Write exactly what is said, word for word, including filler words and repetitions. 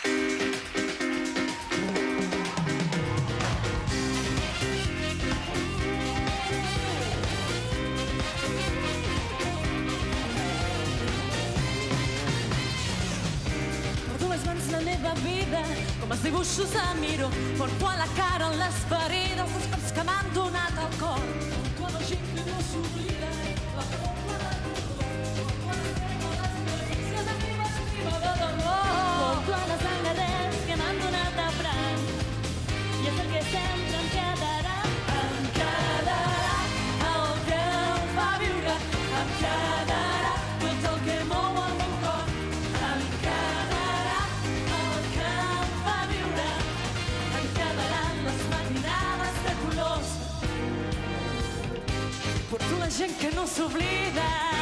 La meva vida, com els dibuixos de miro, porto a la cara les ferides dels cops que m'han donat al cor. Porto a la gent que no s'oblida, la forma de dolor, porto a les experiències de mi m'estima de dolor. Porto a les engaders que m'han donat a pran, i és el que sempre em quedarà. Em quedarà el que em fa viure, em quedarà tot el que mou el meu cor. Em quedarà porto la gent que no s'oblida.